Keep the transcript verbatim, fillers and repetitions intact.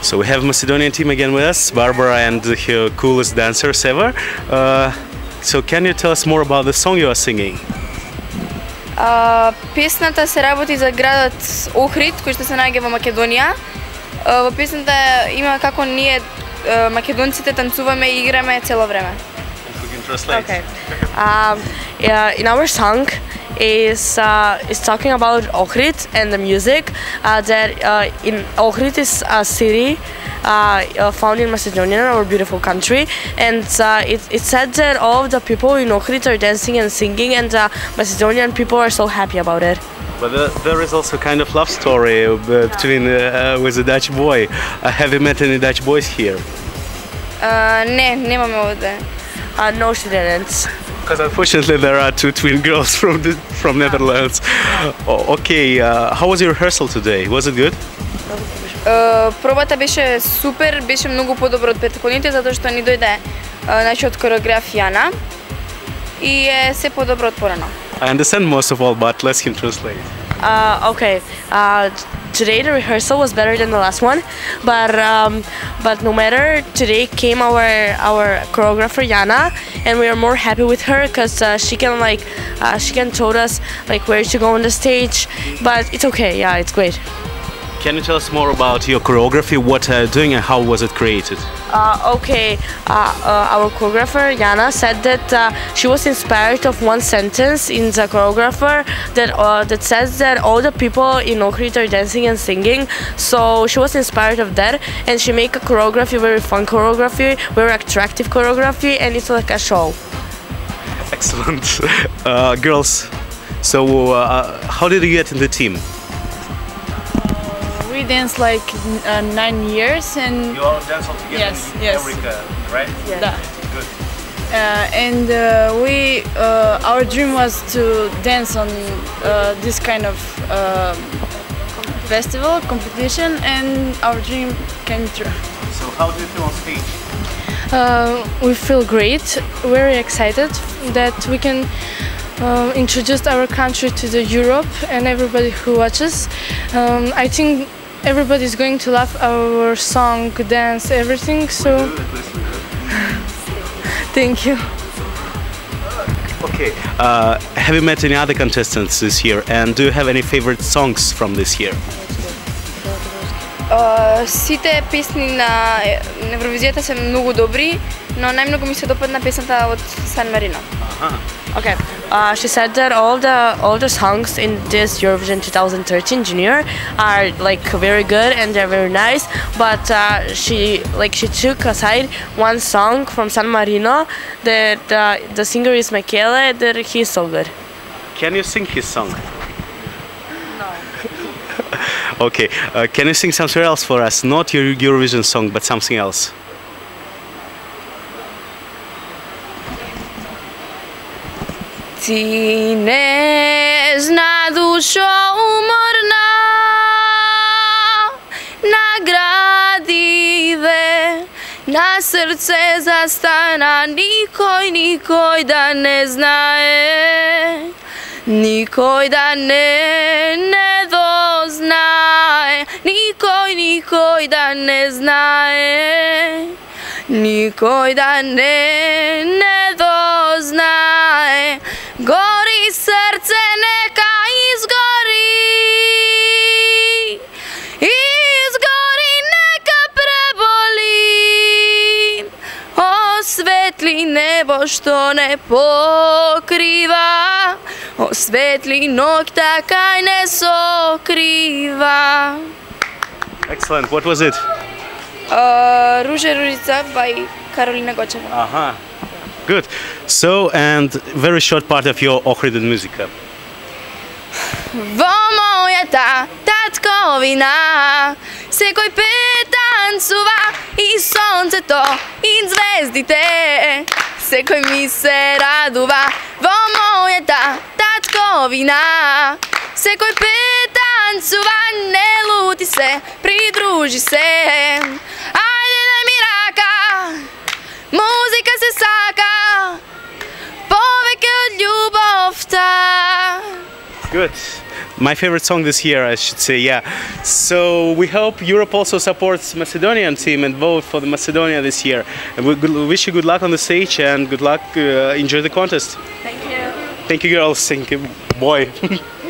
So we have Macedonian team again with us, Barbara and her coolest dancers ever. Uh, so can you tell us more about the song you are singing? Uh, песната се работи за градот Охрид, кој што се наоѓа во Македонија. Uh, во песната има како ние uh, македонците танцуваме и играме цело време. Okay. Um, yeah, in our song is uh, is talking about Ohrid and the music. Uh, that uh, in Ohrid is a city uh, found in Macedonia, our beautiful country, and uh, it it said that all of the people in Ohrid are dancing and singing, and uh, Macedonian people are so happy about it. But uh, there is also kind of love story uh, between uh, with a Dutch boy. Uh, have you met any Dutch boys here? Uh, не, немаме овде. Uh, no, she didn't. Because unfortunately there are two twin girls from the, from Netherlands. Oh, okay, uh, how was your rehearsal today? Was it good? Uh, пробата беше супер, беше многу подобро од претходните затоа што ни дојде uh, нашиот кореограф Јана и е се подобро од порано. I understand most of all, but let him translate. Uh, okay. Uh, today the rehearsal was better than the last one, but um, but no matter, today came our our choreographer Jana, and we are more happy with her because uh, she can like uh, she can told us like where to go on the stage, but it's okay. Yeah, it's great. Can you tell us more about your choreography? What are you doing and how was it created? Uh, okay, uh, uh, our choreographer Jana said that uh, she was inspired of one sentence in the choreographer that uh, that says that all the people in Ohrid are dancing and singing. So she was inspired of that, and she make a choreography, very fun choreography, very attractive choreography, and it's like a show. Excellent, uh, girls. So uh, how did you get in the team? We danced like uh, nine years and You all dance all together Yes, in yes. Eureka, right? yeah. Good. Uh, and uh, we uh, our dream was to dance on uh, this kind of uh, festival competition, and our dream came true. So how do you feel on stage? Uh, we feel great, very excited that we can uh, introduce our country to the Europe and everybody who watches. Um, I think everybody is going to love our song, dance, everything. So, thank you. Okay. Uh, have you met any other contestants this year? And do you have any favorite songs from this year? Uh, сите песни на Евровизијата се многу добри, но најмногу ми се допадна песната од Сан Марино. Okay, uh, she said that all the all the songs in this Eurovision twenty thirteen Junior are like very good and they're very nice, but uh, she like she took aside one song from San Marino that uh, the singer is Michele, that he's so good. Can you sing his song? No. Okay, uh, can you sing something else for us? Not your Eurovision song, but something else. Ti nežna dušo umorna, nagradive, na srce zastana, nikoj, nikoj da ne znaje, nikoj da ne, ne doznaje, nikoj, nikoj da ne znaje, nikoj da ne, ne doznaje. Gori srce neka izgori, izgori neka preboli, osvetli nebo što ne pokriva, osvetli nokta kaj ne sokriva. Excellent. What was it? Uh, Ruže Ružica by Karolina Gočeva. Aha. Good. So, and very short part of your Ohridan muzika. Vo moja ta tatkovina se koji pet tancuva i sonce to i zvezdite se koji mi se raduva. Vo moja ta tatkovina se koji pet tancuva, ne luti se, pridruži se. Ajde daj mi raka, muzika se saka, poveke od ljubovta. Good. My favorite song this year, I should say, yeah. So we hope Europe also supports Macedonian team and vote for the Macedonia this year. And we good- wish you good luck on the stage and good luck. Uh, enjoy the contest. Thank you. Thank you, girls. Thank you, boy.